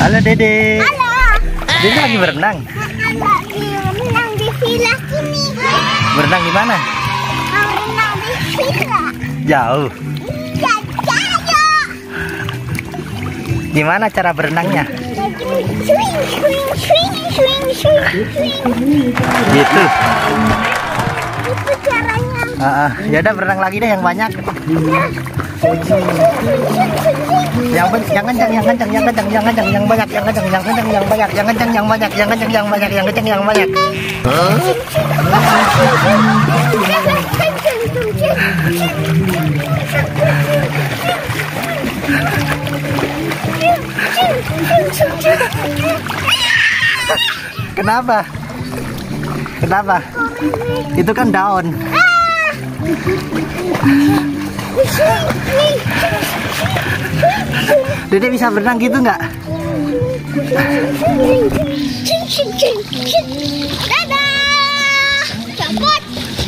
Halo Dede. Halo. Dede lagi berenang. Lagi berenang di villa sini. Berenang di mana? Mau berenang di villa. Jauh. Iya, jauh. Gimana cara berenangnya? Swing, swing, swing, swing, swing, swing. Gitu. Itu caranya. Ya udah berenang lagi deh yang banyak. Yang kencang, yang kencang, yang kencang, yang kencang, yang banyak, yang kencang, yang kencang, yang banyak, yang kencang, yang banyak, yang kencang, yang banyak, yang kencang, yang banyak. Kenapa? Kenapa? Itu kan daun. Dede bisa berenang gitu nggak? Dadah. Cabut.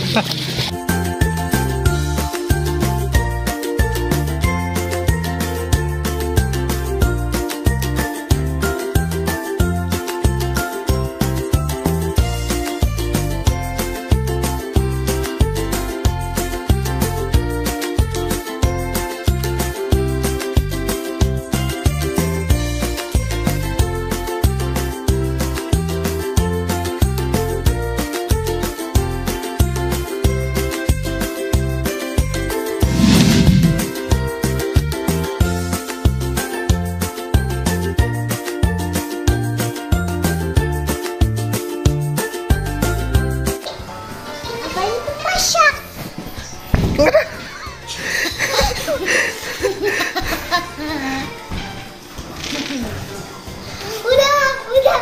Udah.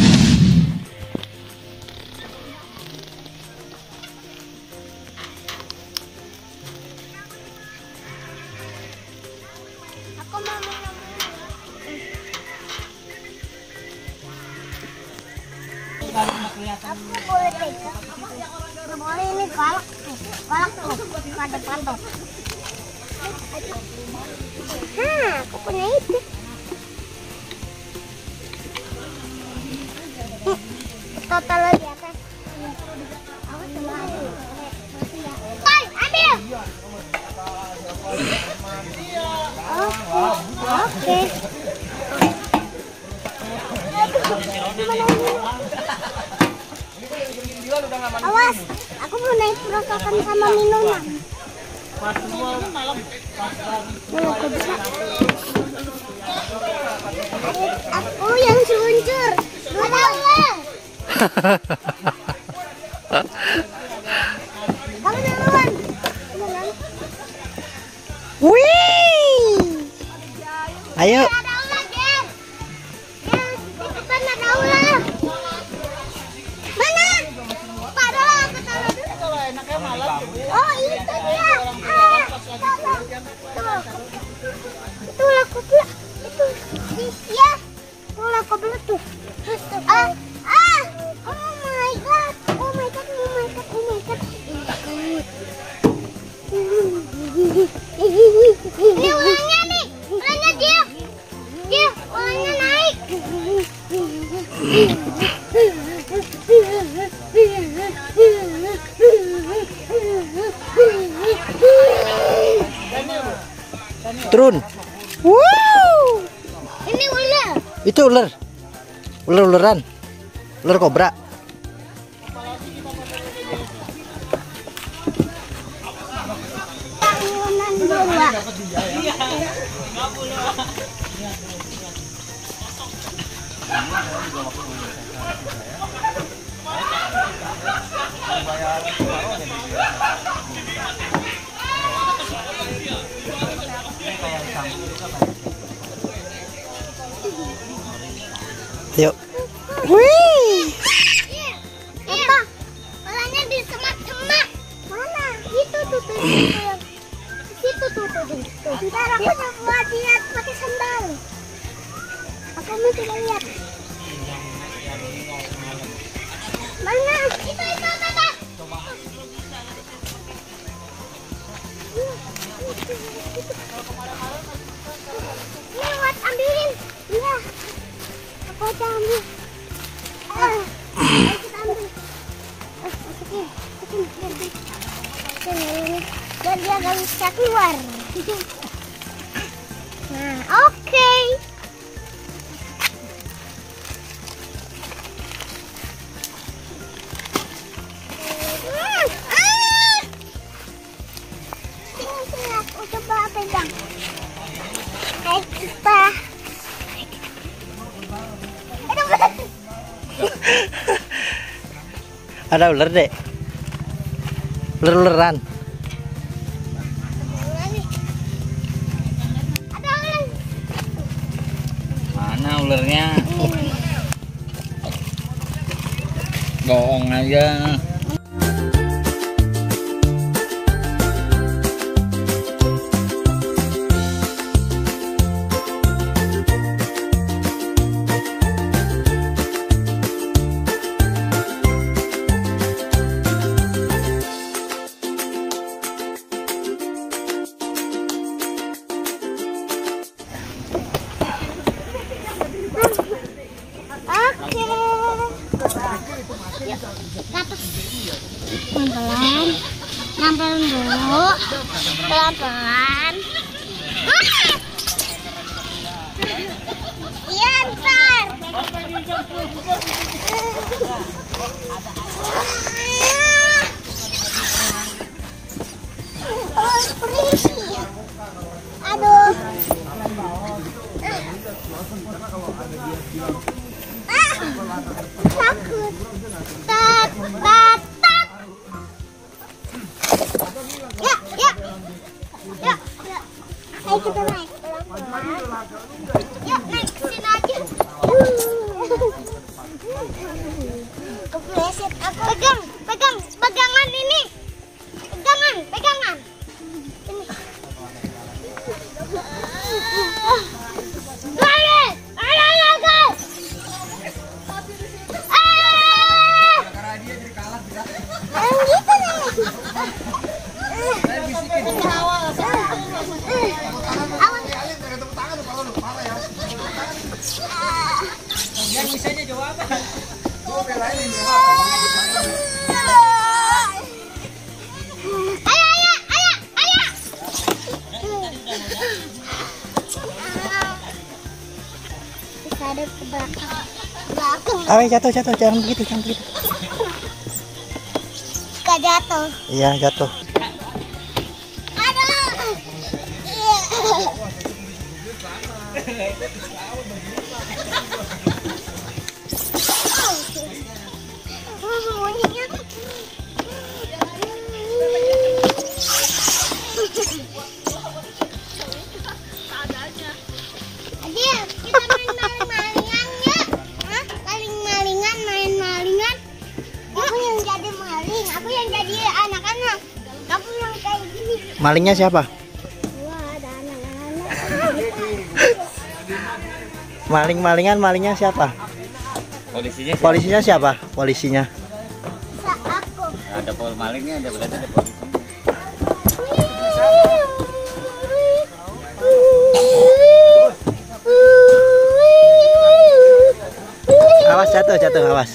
Aku mau minum. Aku boleh pegang. Nggak boleh, ini galak tuh. Galak tuh. Padat-padat. Aku punya itu. Total di atas. Aku selalu. Hai, ambil. Oke. Awas, aku mau naik perosotan sama minuman. Aku yang seluncur. Ada ular. Kamu duluan. Wih. Ayo. Ada ular, Jen. Di depan ada ular. Mana? Padahal aku taruh dulu. Oh, itu dia. Tolong. Tuh. Itu ular kobra. Itu. Iya. Ular kobra tuh. Oh my god. Oh my god. Oh my god. Oh my god. Ini ularnya nih. Ularnya dia. Ularnya naik. Turun. Wow. Ini ular. Itu ular. Ular-ularan. Ular kobra. Yuk. Wih. Apa? Palanya di semak-semak. Mana? Itu tuh. Situ tuh. Ntar aku coba lihat pakai sandal. Aku mau coba lihat. Mana? Itu. Lewat ambilin. Iya. kita ambil. Masukin. Biar dia gak bisa keluar. Nah, oke. Sini, aku coba pegang. Ayo kita. Ada ular dek. Ular-ularan. Ada ular. Mana ularnya? Bohong aja. Oke. Yuk, ke atas. Pelan-pelan. Pelan-pelan dulu. Pelan-pelan. Iya, ntar. Oh, berisik. Aduh. Takut. Tat. Ya. Ayo kita naik pelan-pelan. Yuk naik ke sini aja. Kepleset aku. Pegangan ini. Pegangan. Ini. Ada ke belakang. Jatuh, jangan begitu. Gak jatuh. Iya, jatuh. Aduh. Adil, kita main maling-malingan ya. Hah? Main malingan. Aku yang jadi maling, aku yang jadi anak-anak. Kamu yang kayak gini. Malingnya siapa? Wah, ada anak-anak. Malingnya siapa? Polisinya siapa? Polisinya. Aku. Ada pol malingnya, ada berarti ada polisi. Awas jatuh, awas.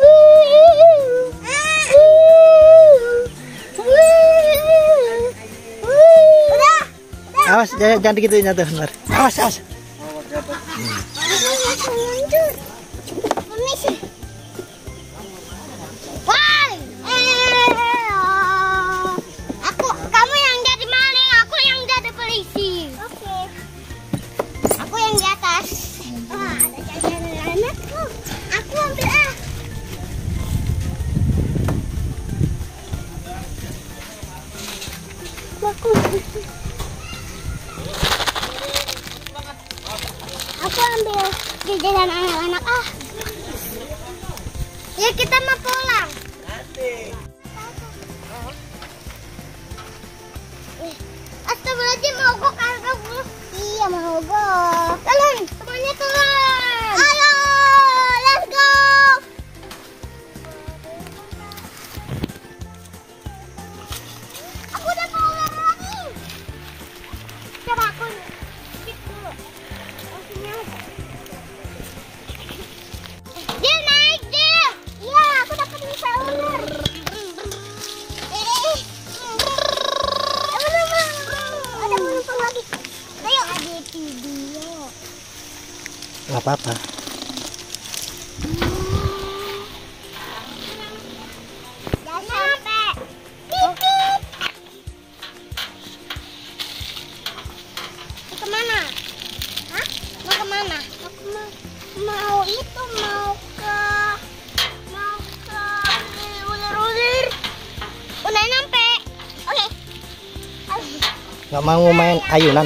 Awas, jangan digituin jatuh, benar. Awas. Kamu yang jadi maling, aku yang jadi polisi. Oke. Aku yang di atas. Wah, ada jajanan anakku. Aku ambil Aku ambil jajanan anak-anak Ya kita mau pulang. Astagfirullahaladzim, mogok kagak bu? Iya mogok. Turun, semuanya turun. Ayo, let's go. Aku udah pulang lagi. Coba aku skip dulu. Dia naik dia. Iya. apa-apa. Jangan sampai. Pipit. Mau kemana? Hah? Mau kemana? Mau itu mau ke ular-ular. Udah nyampe. Oke. Nggak mau main ayunan.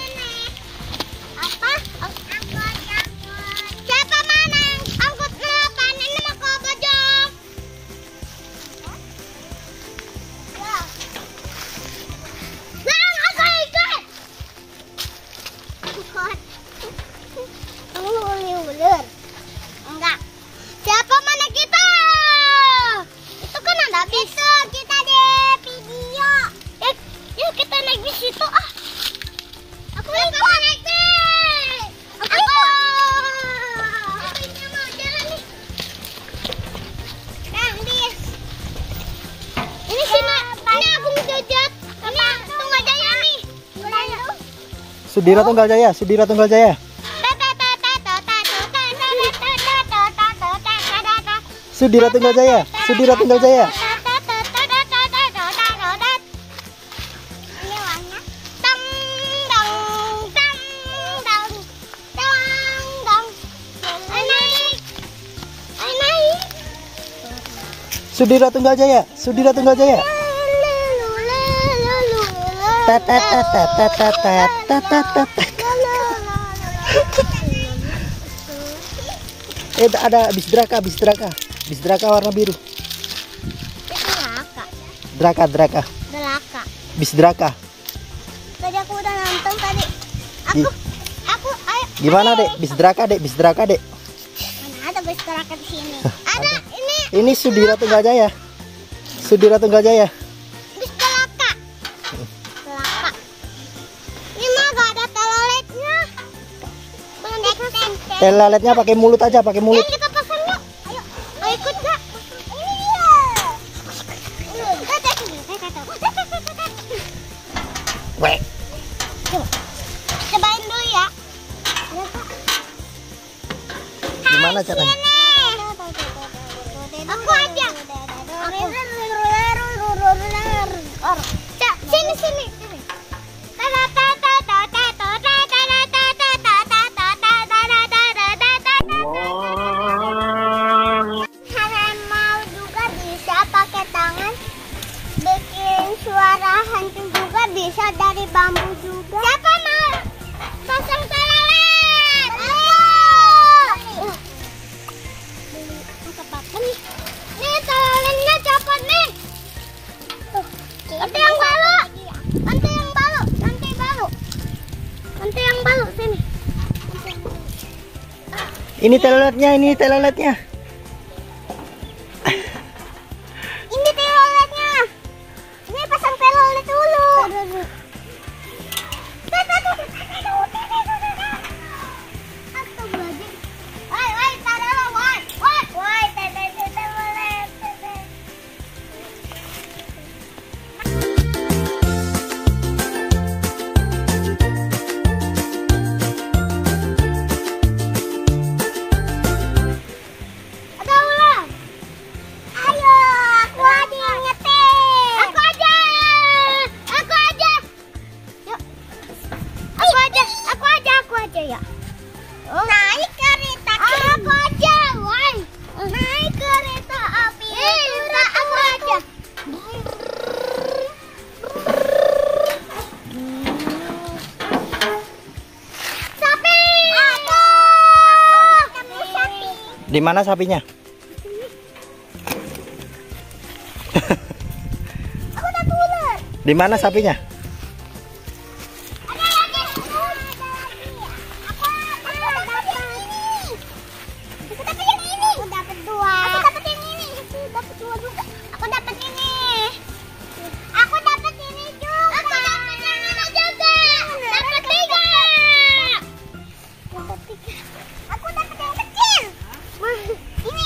Apa? Angkot. Siapa mana yang angkot kenapa? Ini mau ke bojong. Nah, aku ikut. Angkot. Kamu ular. Enggak. Siapa mana kita? Itu kan ada bis. Itu kita di video. Yuk kita naik bis itu ah. Aku mau naik bis. Aku mau jalan nih. Bis. Ini sini. Ini aku mau jajat. Ini Tunggal Jaya nih. Sudira Tunggal Jaya, Sudira Tunggal Jaya. Sudira Tunggal Jaya, Sudira Tunggal Jaya. Ini warna tang dang tang dang tang dang. Naik. Sudira Tunggal Jaya, Sudira Tunggal Jaya. Ada bis Draka warna biru. Draka. Bis Draka. Tadi aku udah nonton tadi. Ayo. Gimana, Dek? Bis Draka, Dek. Mana ada bis Draka di sini? Ada ini Ini Sudira Tunggal Jaya. Sudira Tunggal Jaya. bis Draka. Ini mah gak ada teloletnya. Belum dipasang. Teloletnya pakai mulut aja, pakai mulut. Yang kita pasang yuk. Ayo ikut gak? Ini dia. Weh. Cobain dulu ya. Gimana caranya? Aku aja. Sini. Mau juga bisa pakai tangan. Bikin suara hantu juga bisa dari bambu juga. Siapa mau pasang telolet? Ayo. Nih teloletnya copot nih. Nanti yang balu. Sini. Ini teloletnya. Ini teloletnya. Ini pasang telolet dulu. Ada ular. Ayo, aku aja yang nyetir. Aku aja. Yuk. Aku aja ya. Naik kereta api. Aku aja, woi. Naik kereta api. Aku aja. Sapi. Sapi. Di mana sapinya? Aku udah ular. Di mana sapinya? Ada lagi. Aku dapat yang ini. Aku dapat dua. Aku dapat yang ini. Aku dapat dua juga. Aku dapat ini. Aku dapat ini juga. Aku dapat yang ini juga. Dapat tiga. Aku dapat yang kecil. Ini.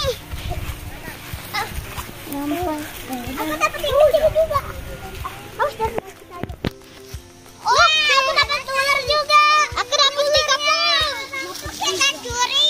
Aku dapat yang kecil juga. Oh, sudah kita aja. Oh, aku dapat ular juga. Aku dapat 30. Kita curi.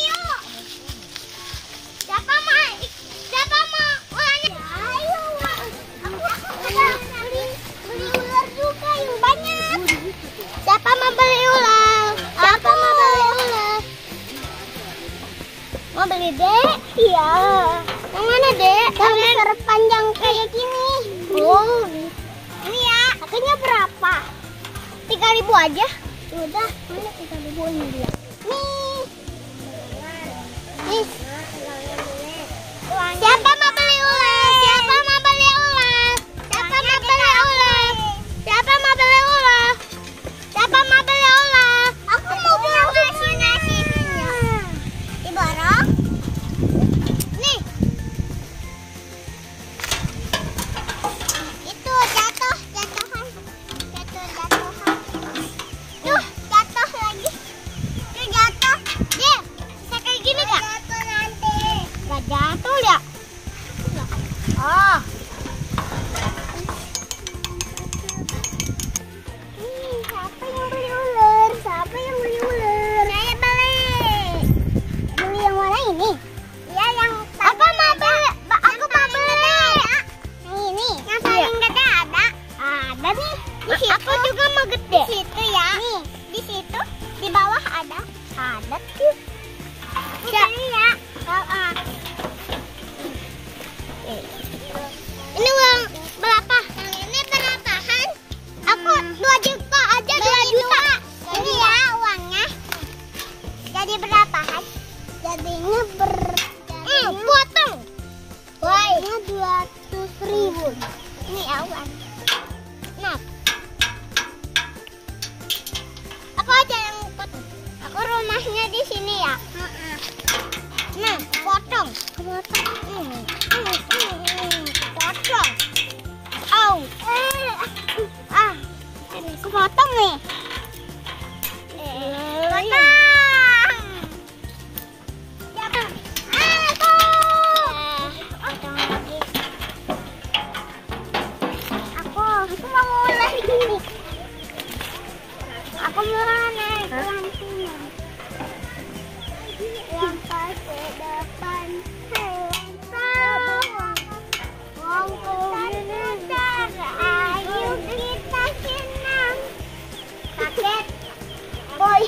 yang besar panjang kayak gini. Oh, ini ya. Harganya berapa? 3.000 aja. Udah, mana 3.000 ini dia? Nih. Nih. Siapa mau beli ular? Siapa mau beli ular? Siapa mau beli ular? Siapa mau beli ular? Siapa mau beli ular? Aku mau beli nasi-nasinya. Diborong. Nih. Itu jatuhan. Jatuhan. Tuh, jatuh lagi. Tuh jatuh. Dia bisa kayak gini gak? Jatuh nanti. Gak jatuh ya? Oh. Siapa yang beli ular? Siapa yang beli ular? Saya beli. Beli yang mana ini? Iya, yang apa mau beli? Aku mau beli. Yang ini. Yang paling gede ada? Ada nih. Aku juga mau gede. Di situ ya. Nih, di situ. Di bawah ada. Ada tuh. Ini ya. Ini uang berapa? Yang ini berapaan? Aku 2 juta aja, 2 juta. Ini ya uangnya. Jadi berapaan? Jadinya potong. Wahnya 200.000. Ini awan. Nah. Aku aja yang potong. Aku rumahnya di sini ya. Nah, potong. Potong. Au. Aku potong nih. Potong. Potong lagi. Aku mau mulai gini. Aku mau naik langsung. Yang pasti depan. Ayo kita senang. Kaget. Boy.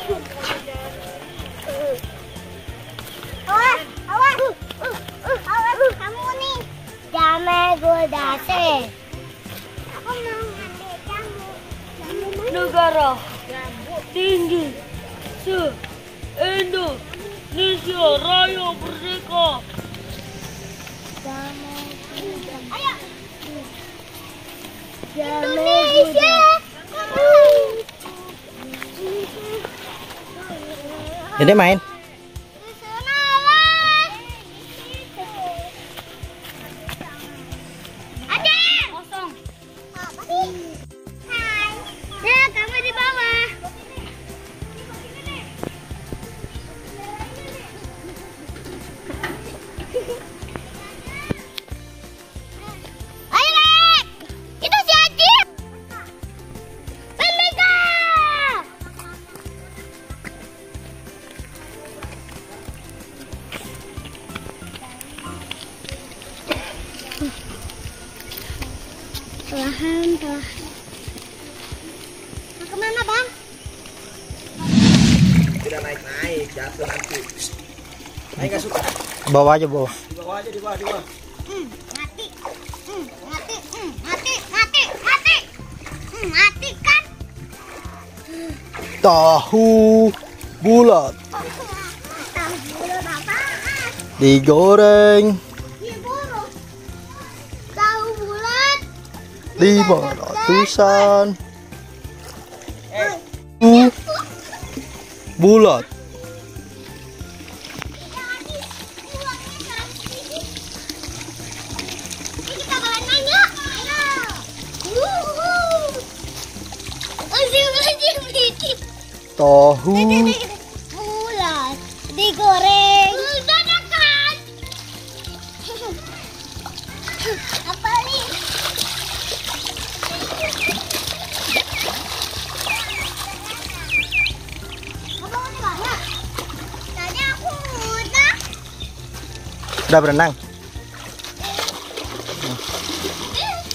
Awas, awas. Awas kamu nih. Jangan godase. Aku mau ambil kamu. Negara tinggi se-Indonesia Raya Merdeka. Ayo. Indonesia. Jadi main. Ada. Kosong. Apa sih? Hai. Ya, kamu di bawah. Ayo, Lek. Itu si Ajib. Pemega. Perlahan. Mau kemana, Bang? Tidak naik, jatuh nanti. Naik nggak suka? Bawa aja, bawa. Di bawah aja, di bawah. Mati. Mati kan? Tahu bulat Tahu bulat apaan? digoreng Diburu. Tahu bulat 500-an. Bulat. Kita balapan yuk. Tahu Bulat digoreng. Udah dekat. Apa nih? Abang udah banyak. Tadi aku udah. udah berenang.